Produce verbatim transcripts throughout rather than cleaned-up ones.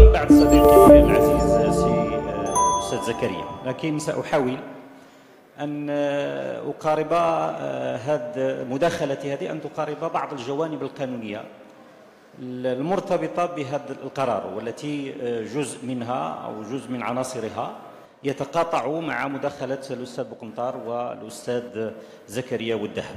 بعد صديقي العزيز سي الأستاذ زكريا، لكن سأحاول أن أقارب هذه مداخلتي هذه أن تقارب بعض الجوانب القانونية المرتبطة بهذا القرار، والتي جزء منها أو جزء من عناصرها يتقاطع مع مداخلة الأستاذ بوقنطار والأستاذ زكريا والذهب.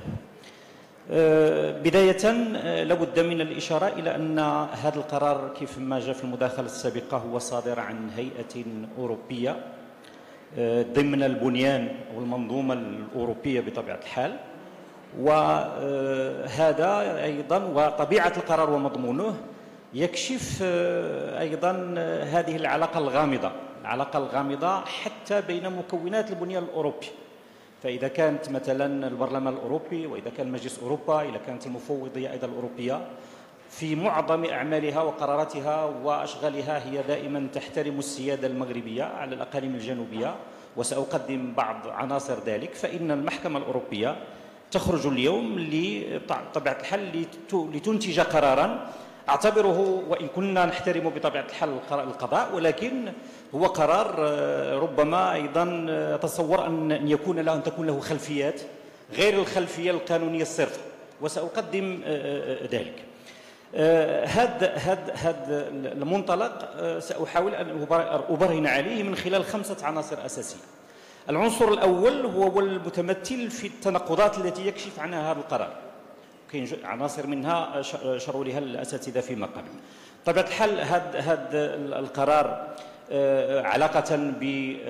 بداية لابد من الإشارة إلى أن هذا القرار كيف ما جاء في المداخلة السابقة هو صادر عن هيئة أوروبية ضمن البنيان والمنظومة الأوروبية بطبيعة الحال، وهذا أيضا وطبيعة القرار ومضمونه يكشف أيضا هذه العلاقة الغامضة العلاقة الغامضة حتى بين مكونات البنيان الأوروبي. فإذا كانت مثلا البرلمان الأوروبي، وإذا كان مجلس أوروبا، إذا كانت المفوضية أيضا الأوروبية، في معظم أعمالها وقراراتها وأشغالها هي دائما تحترم السيادة المغربية على الأقاليم الجنوبية، وسأقدم بعض عناصر ذلك. فإن المحكمة الأوروبية تخرج اليوم بطبيعة الحال لتنتج قرارا أعتبره، وإن كنا نحترم بطبيعة الحال القضاء، ولكن هو قرار ربما أيضا أتصور أن يكون له أن تكون له خلفيات غير الخلفية القانونية الصرفة، وسأقدم ذلك. هذا هذا هذا المنطلق سأحاول أن أبرهن عليه من خلال خمسة عناصر أساسية. العنصر الأول هو المتمثل في التناقضات التي يكشف عنها هذا القرار. كاين عناصر منها شروا لها الأساتذة فيما قبل. طبيعة الحال هذا هذا القرار علاقة ب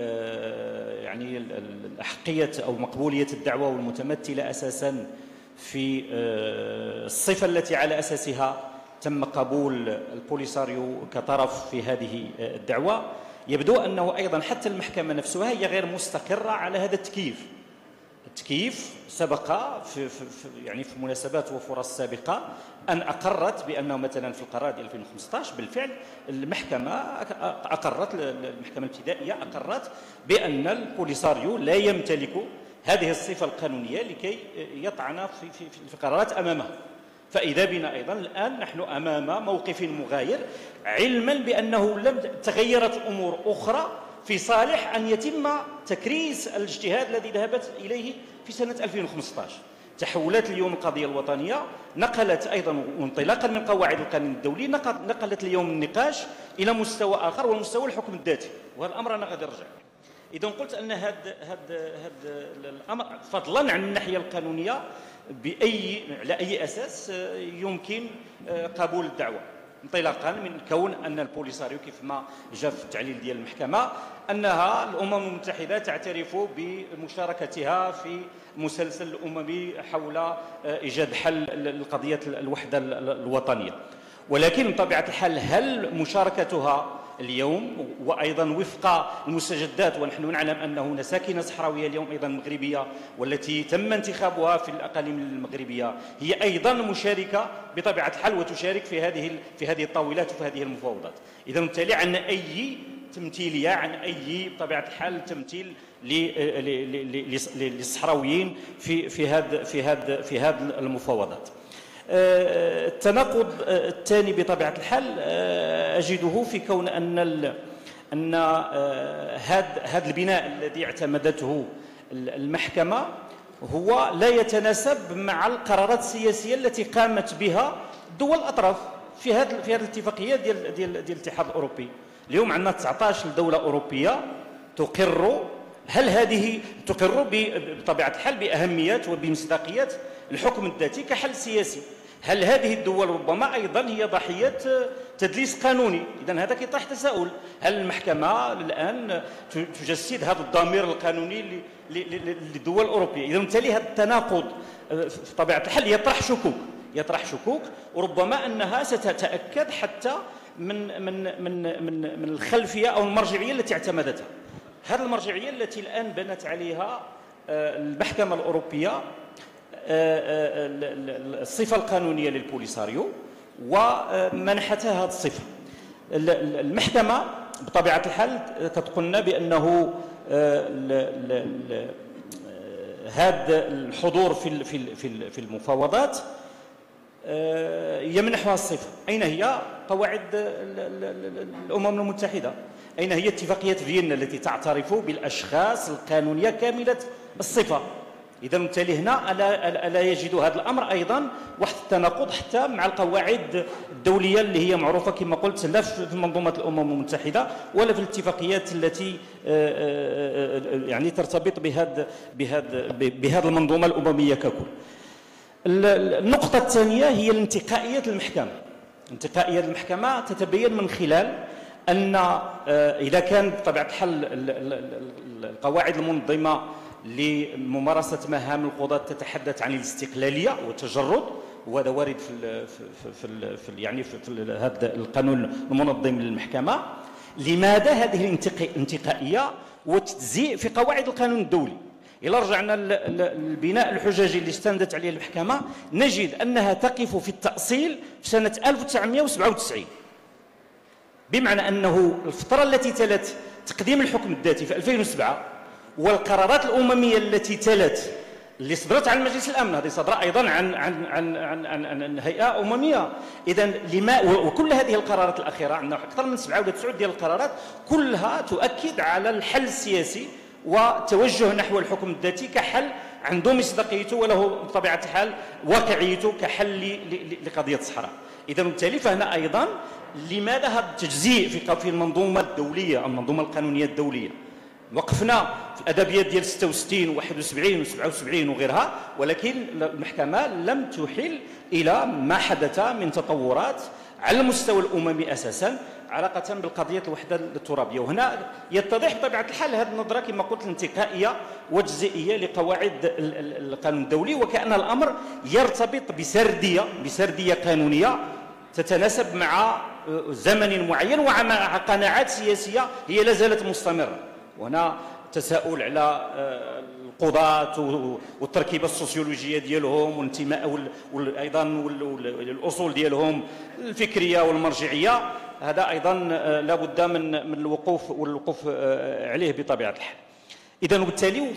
يعني أحقية أو مقبولية الدعوة، والمتمثلة أساسا في الصفة التي على أساسها تم قبول البوليساريو كطرف في هذه الدعوة. يبدو أنه أيضا حتى المحكمة نفسها هي غير مستقرة على هذا التكييف. التكييف سبق في, في, في يعني في مناسبات وفرص سابقة أن أقرت بأنه مثلا في القرار ديال ألفين وخمسة عشر بالفعل المحكمة أقرت المحكمة الابتدائية أقرت بأن البوليساريو لا يمتلك هذه الصفة القانونية لكي يطعن في, في, في القرارات أمامها. فإذا بنا أيضا الآن نحن أمام موقف مغاير، علما بأنه لم تغيرت أمور أخرى في صالح أن يتم تكريس الاجتهاد الذي ذهبت إليه في سنة ألفين وخمسة عشر. تحولات اليوم القضية الوطنية نقلت أيضا انطلاقا من قواعد القانون الدولي نقلت اليوم النقاش إلى مستوى آخر، والمستوى الحكم الذاتي، وهذا الأمر أنا غادي نرجع. إذا قلت أن هذا هذا هذا الأمر فضلا عن الناحية القانونية بأي على أي أساس يمكن قبول الدعوة، انطلاقا من كون أن البوليساريو كيف ما جاء في التعليل ديال المحكمة أنها الأمم المتحدة تعترف بمشاركتها في المسلسل الأممي حول إيجاد حل لقضية الوحدة الوطنية. ولكن بطبيعة الحال هل مشاركتها اليوم وأيضا وفق المستجدات، ونحن نعلم أن هنا ساكنة صحراوية اليوم أيضا مغربية والتي تم انتخابها في الأقاليم المغربية هي أيضا مشاركة بطبيعة الحال وتشارك في هذه في هذه الطاولات وفي هذه المفاوضات. إذا بالتالي عن أي تمثيلية، عن أي بطبيعة الحال تمثيل للصحراويين في في هذا في هذا في هذه المفاوضات. التناقض الثاني بطبيعة الحال أجده في كون أن أن هذا هذا البناء الذي اعتمدته المحكمة هو لا يتناسب مع القرارات السياسية التي قامت بها دول الأطراف في هذه في هذه الاتفاقية ديال ديال ديال الاتحاد الأوروبي. اليوم عندنا تسعة عشر دولة أوروبية تقر هل هذه تقر بطبيعة الحال بأهمية وبمصداقية الحكم الذاتي كحل سياسي. هل هذه الدول ربما أيضا هي ضحية تدليس قانوني؟ إذن هذا كيطرح تساؤل، هل المحكمة الآن تجسد هذا الضمير القانوني للدول الأوروبية؟ إذن بالتالي هذا التناقض بطبيعة الحال يطرح شكوك يطرح شكوك وربما أنها ستتأكد حتى من من من من من الخلفية أو المرجعية التي اعتمدتها. هذه المرجعية التي الآن بنت عليها المحكمة الأوروبية الصفة القانونية للبوليساريو ومنحتها هذه الصفة. المحكمة بطبيعة الحال كتقولنا بأنه هذا الحضور في في في المفاوضات يمنحها الصفة. أين هي قواعد الأمم المتحدة؟ أين هي اتفاقية فيينا التي تعترف بالأشخاص القانونية كاملة الصفة؟ إذا بالتالي هنا ألا, ألا يجد هذا الأمر أيضا واحد التناقض حتى مع القواعد الدولية اللي هي معروفة كما قلت لا في منظومة الأمم المتحدة ولا في الاتفاقيات التي يعني ترتبط بهذا بهذا بهذه المنظومة الأممية ككل. النقطة الثانية هي الانتقائية المحكمة. انتقائية المحكمة تتبين من خلال أن إذا كان بطبيعة الحال القواعد المنظمة لممارسة مهام القضاة تتحدث عن الاستقلالية والتجرد، وهذا وارد في ال في ال في ال يعني في, في هذا القانون المنظم للمحكمة. لماذا هذه الانتقائية والتجزيء في قواعد القانون الدولي؟ إذا رجعنا للبناء الحججي اللي استندت عليه المحكمة نجد أنها تقف في التأصيل في سنة ألف وتسعمائة وسبعة وتسعين، بمعنى أنه الفترة التي تلت تقديم الحكم الذاتي في ألفين وسبعة والقرارات الأممية التي تلت اللي صدرت عن مجلس الأمن، هذه صدر أيضا عن عن عن عن, عن, عن هيئة أممية. إذا لما وكل هذه القرارات الأخيرة عندنا أكثر من سبعة ولا تسعة ديال القرارات كلها تؤكد على الحل السياسي وتوجه نحو الحكم الذاتي كحل عنده مصداقيته وله بطبيعة الحال واقعيته كحل لقضية الصحراء. إذا بالتالي فهنا أيضا لماذا هذا التجزيء في في المنظومة الدولية المنظومة القانونية الدولية؟ وقفنا في الأدبيات ديال ستة وستين وواحد وسبعين وسبعة وسبعين وغيرها، ولكن المحكمة لم تحل إلى ما حدث من تطورات على المستوى الأممي أساسا علاقة بالقضية الوحدة الترابية. وهنا يتضح بطبيعة الحال هذه النظرة كما قلت الانتقائية والتجزئية لقواعد القانون الدولي، وكأن الأمر يرتبط بسردية بسردية قانونية تتناسب مع زمن معين ومع قناعات سياسية هي لا زالت مستمرة. وهنا تساؤل على القضاة والتركيبة السوسيولوجية ديالهم والانتماء وايضا الاصول ديالهم الفكرية والمرجعية، هذا ايضا لا بد من من الوقوف والوقوف عليه بطبيعة الحال. اذا وبالتالي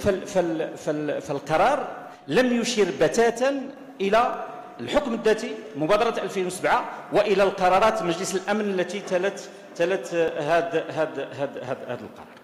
فالقرار لم يشير بتاتا الى الحكم الذاتي مبادرة ألفين وسبعة والى القرارات مجلس الامن التي تلت تلت هذا هذا هذا هذا القرار.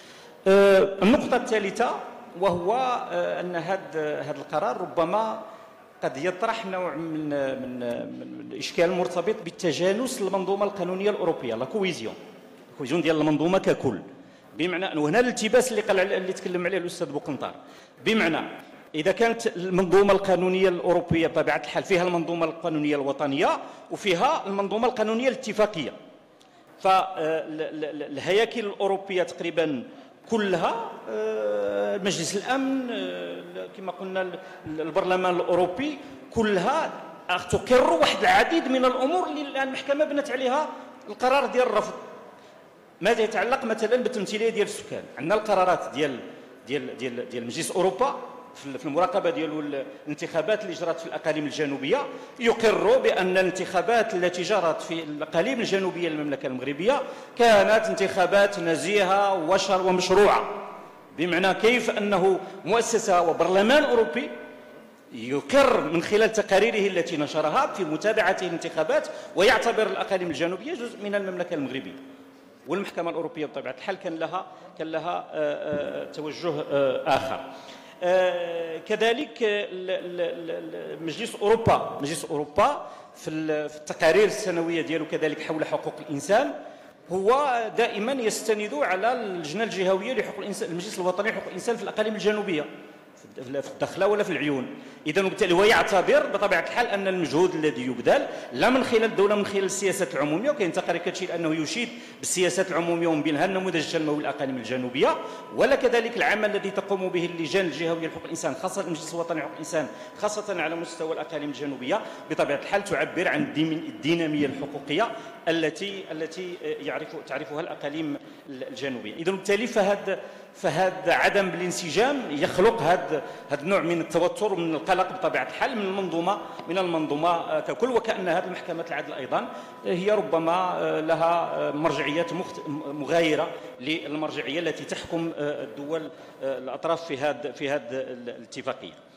النقطة الثالثة وهو أن هذا هذا القرار ربما قد يطرح نوع من من من الإشكال المرتبط بالتجانس المنظومة القانونية الأوروبية، لا كويزيون الكويزيون ديال المنظومة ككل، بمعنى أنه هنا الالتباس اللي قال اللي تكلم عليه الأستاذ بوقنطار، بمعنى إذا كانت المنظومة القانونية الأوروبية بطبيعة الحال فيها المنظومة القانونية الوطنية وفيها المنظومة القانونية الاتفاقية، فالهياكل الأوروبية تقريبا كلها مجلس الأمن كما قلنا البرلمان الأوروبي كلها تقر واحد العديد من الأمور اللي الآن المحكمة بنت عليها القرار ديال الرفض. ماذا يتعلق مثلا بالتمثيلية ديال السكان؟ عندنا القرارات ديال ديال ديال ديال مجلس أوروبا في المراقبة ديالو الانتخابات اللي جرت في الأقاليم الجنوبية يقر بأن الانتخابات التي جرت في الأقاليم الجنوبية للمملكة المغربية كانت انتخابات نزيهة ومشروعة، بمعنى كيف أنه مؤسسة وبرلمان أوروبي يقر من خلال تقاريره التي نشرها في متابعته الانتخابات ويعتبر الأقاليم الجنوبية جزء من المملكة المغربية. والمحكمة الأوروبية بطبيعة الحال كان لها كان لها توجه آخر. آه كذلك مجلس اوروبا مجلس اوروبا في التقارير السنويه ديالو كذلك حول حقوق الانسان هو دائما يستند على اللجنه الجهويه لحقوق الانسان المجلس الوطني لحقوق الانسان في الاقاليم الجنوبيه في الدخله ولا في العيون. اذا وبالتالي هو يعتبر بطبيعه الحال ان المجهود الذي يبذل لا من خلال الدوله من خلال السياسات العموميه، وكاين تقارير كتشير انه يشيد بالسياسات العموميه ومن بينها النموذج التنموي للاقاليم الجنوبيه، ولا كذلك العمل الذي تقوم به اللجان الجهويه لحقوق الانسان خاصه المجلس الوطني لحقوق الانسان خاصه على مستوى الاقاليم الجنوبيه بطبيعه الحال تعبر عن الديناميه الحقوقيه التي التي يعرف تعرفها الاقاليم الجنوبيه. اذا بالتالي فهذا فهذا عدم الانسجام يخلق هذا هذا النوع من التوتر ومن القلق بطبيعه الحال من المنظومه من المنظومه ككل، وكأن هذه المحكمة العدل ايضا هي ربما لها مرجعيات مغايره للمرجعيه التي تحكم الدول الاطراف في هذا في هذه الاتفاقيه.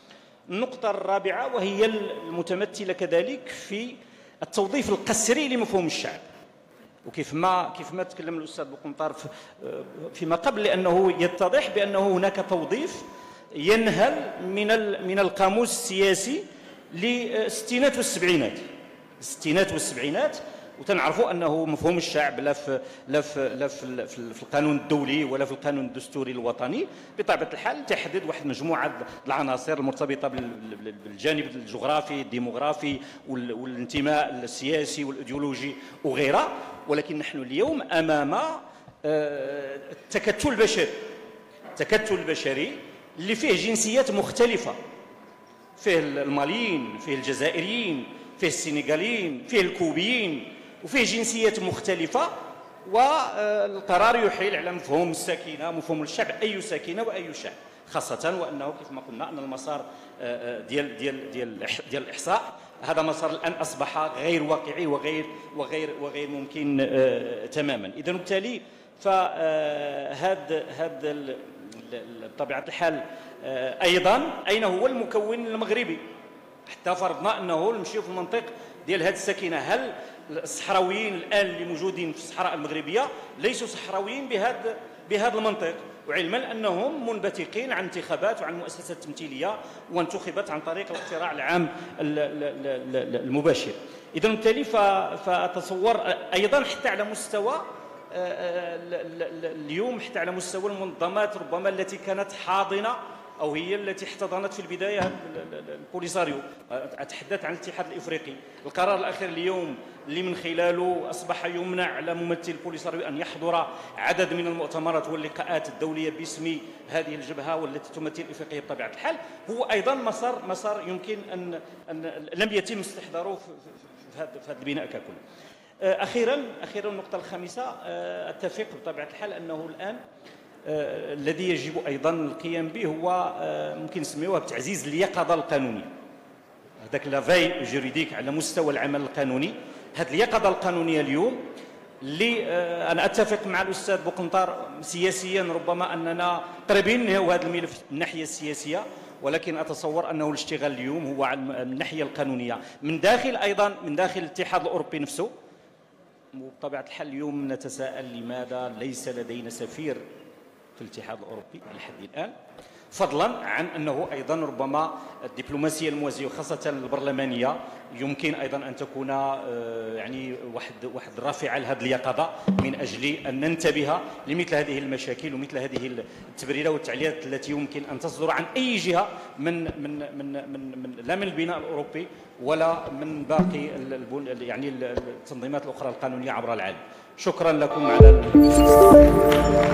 النقطة الرابعة وهي المتمثلة كذلك في التوظيف القسري لمفهوم الشعب، وكيف ما كيف ما تكلم الاستاذ بوقنطار فيما قبل، لانه يتضح بانه هناك توظيف ينهل من من القاموس السياسي للستينات والسبعينات الستينات والسبعينات وتنعرفوا انه مفهوم الشعب لا في لا في لا في, في القانون الدولي ولا في القانون الدستوري الوطني بطبيعه الحال تحدد واحد مجموعه العناصر المرتبطه بالجانب الجغرافي الديموغرافي والانتماء السياسي والايديولوجي وغيرها، ولكن نحن اليوم امام التكتل البشري التكتل البشري اللي فيه جنسيات مختلفه، فيه الماليين، فيه الجزائريين، فيه السنغاليين، فيه الكوبيين، وفيه جنسيات مختلفة، والقرار يحيل على مفهوم السكينة، مفهوم الشعب، أي سكينة وأي شعب، خاصة وأنه كيف ما قلنا أن المسار ديال ديال ديال ديال الإحصاء هذا مسار الآن أصبح غير واقعي وغير وغير وغير ممكن تماما. إذا بالتالي فهذا هذا بطبيعة الحال أيضا أين هو المكون المغربي؟ حتى فرضنا انه نمشيو في المنطق ديال هذه السكينه، هل الصحراويين الان اللي موجودين في الصحراء المغربيه ليسوا صحراويين بهذا بهذا المنطق، وعلما انهم منبثقين عن انتخابات وعن مؤسسات تمثيليه وانتخبت عن طريق الاقتراع العام المباشر. اذا بالتالي فاتصور ايضا حتى على مستوى اليوم حتى على مستوى المنظمات ربما التي كانت حاضنه أو هي التي احتضنت في البداية البوليساريو، أتحدث عن الاتحاد الإفريقي، القرار الأخير اليوم اللي من خلاله أصبح يمنع على ممثل البوليساريو أن يحضر عدد من المؤتمرات واللقاءات الدولية باسم هذه الجبهة والتي تمثل الإفريقية بطبيعة الحال، هو أيضا مسار مسار يمكن أن, أن لم يتم استحضاره في هذا البناء ككل. أخيرا أخيرا النقطة الخامسة، أتفق بطبيعة الحال أنه الآن آه الذي يجب ايضا القيام به هو آه ممكن نسميوه بتعزيز اليقظه القانونيه، هذاك لافاي جوريديك على مستوى العمل القانوني. هذه اليقظه القانونيه اليوم اللي آه انا اتفق مع الاستاذ بوقنطار سياسيا ربما اننا قريبين نهاو هذا الملف من الناحيه السياسيه، ولكن اتصور انه الاشتغال اليوم هو على الناحيه القانونيه من داخل ايضا من داخل الاتحاد الاوروبي نفسه. وبطبيعه الحال اليوم نتساءل لماذا ليس لدينا سفير في الاتحاد الاوروبي على حد الان، فضلا عن انه ايضا ربما الدبلوماسيه الموازيه وخاصه البرلمانيه يمكن ايضا ان تكون يعني واحد واحد رافعه لهذه اليقظه من اجل ان ننتبه لمثل هذه المشاكل ومثل هذه التبريرات والتعليقات التي يمكن ان تصدر عن اي جهه من من من من, من لا من البناء الاوروبي ولا من باقي يعني التنظيمات الاخرى القانونيه عبر العالم. شكرا لكم على